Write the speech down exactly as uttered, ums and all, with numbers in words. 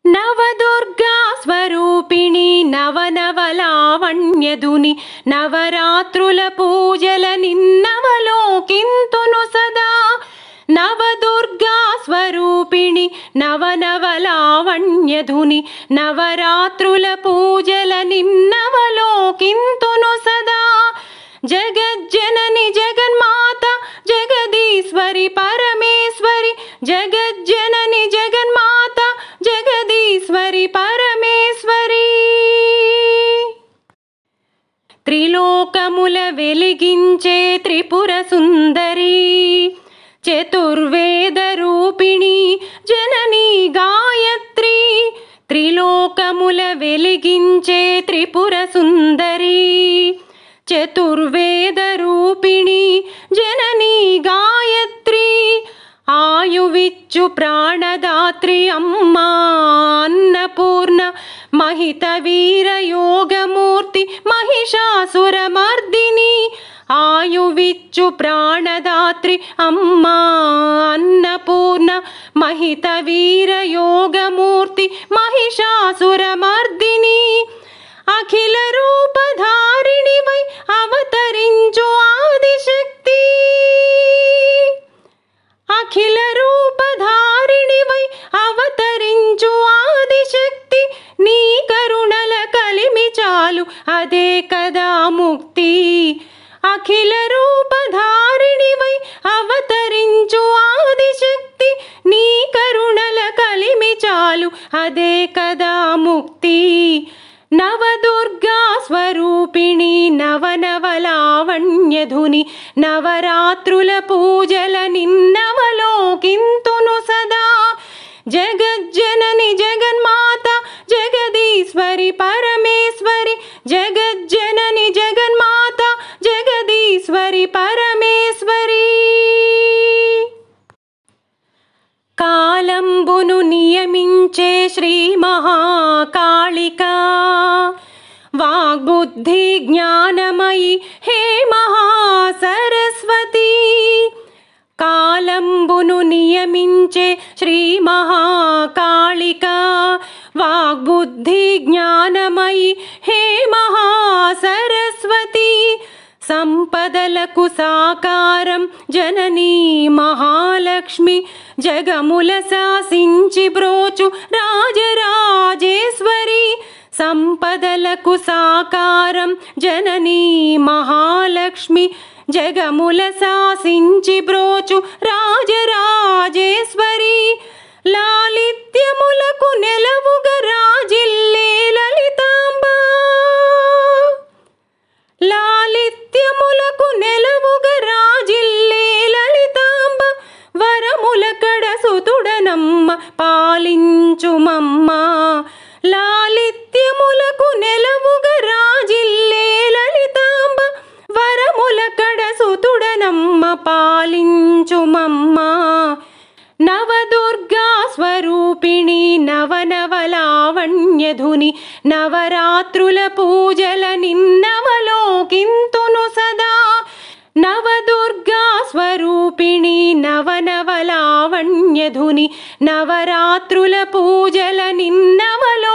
నవదుర్గా స్వరూపిణి నవనవలావణ్యధుని నవరాత్రుల పూజల నిన్నవలోకింతును సదా. నవదుర్గా స్వరూపిణి నవనవలావణ్యధుని నవరాత్రుల పూజల నిన్నవలోకింతును సదా. జగజ్జనని జగన్మాత జగదీశ్వరి పరమేశ్వరి, జగజ్జనని జగన్మాత జగదీశ్వరి పరమేశ్వరి. త్రిలోకముల వెలిగించే త్రిపుర సుందరి, చతుర్వేద రూపిణి జననీ గాయత్రి. త్రిలోకముల వెలిగించే త్రిపుర సుందరి, చతుర్వేద రూపిణి జననీ గాయత్రి. ఆయువిచ్చు ప్రాణదాత్రి అమ్మా అన్నపూర్ణ, మహిత వీర యోగమూర్తి మహిషాసురమర్దిని. ఆయువిచ్చు ప్రాణదాత్రి అమ్మా అన్నపూర్ణ, మహిత వీర యోగమూర్తి మహిషాసురమర్దిని. అఖిల రూపధారిణివై అవతరించు ఆదిశక్తి, అఖిల రూపధారిణివై అవతరించు ఆదిశక్తి. నీ కరుణల కలిమి చాలు అదే కదా ముక్తి. అఖిల రూపధారిణివై అవతరించు ఆదిశక్తి, నీ కరుణల కలిమి చాలు అదే కదా ముక్తి. నవదుర్గా స్వరూపిణి నవనవలావణ్యధుని నవరాత్రుల పూజల నిన్నవలోకింతును సదా. జగజ్జనని జగన్మాత జగదీశ్వరి పరమేశ్వరి, జగజ్జనని జగన్మాత జగదీశ్వరి పరమేశ్వరి. కాలంబును నియమించే శ్రీ మహాకాళికా, వాగ్బుద్ధి జ్ఞానమయి హే మహాసరస్వతి. కాలంబును నియమించే శ్రీ మహాకాళికా, వాగ్బుద్ధి జ్ఞానమయి హే మహాసరస్వతి. సంపదలకు సాకారం జననీ మహాలక్ష్మి, జగముల శాసించి బ్రోచు రాజరాజేశ్వరి. సంపదలకు సాకారం జననీ మహాలక్ష్మి, జగముల శాసించి బ్రోచు రాజరాజేశ్వరి. లాలిత్యములకు నెలవుగా రాజిల్లే లలితాంబ, లాలిత్యములకు నెలవుగా రాజిల్లే లలితాంబ. వరముల కడ సుతుడనమ్మ పాలించుమమ్మ, లాలిత్యములకు నెలవుగా రాజిల్లే లలితాంబ. వరముల కడ సుతుడనమ్మ పాలించుమమ్మ. నవదుర్గా స్వరూపిణి నవనవలావణ్యధుని నవరాత్రుల పూజల నిన్నవలోకింతును సదా. నవదుర్గా స్వరూపిణి నవనవలావణ్యధుని నవరాత్రుల పూజల నిన్నవలో